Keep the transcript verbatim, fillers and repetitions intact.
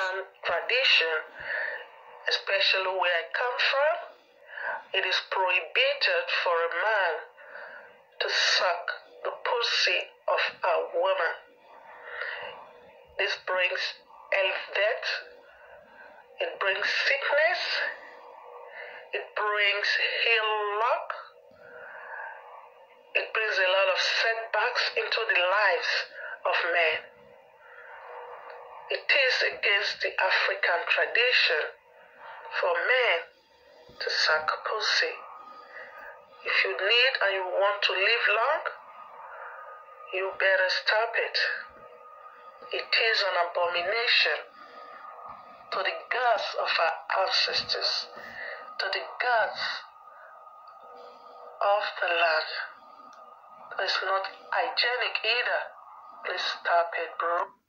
African tradition, especially where I come from, it is prohibited for a man to suck the pussy of a woman. This brings health death, it brings sickness, it brings ill luck, it brings a lot of setbacks into the lives of men. It is against the African tradition for men to suck pussy. If you need and you want to live long, you better stop it. It is an abomination to the gods of our ancestors, to the gods of the land. It's not hygienic either. Please stop it, bro.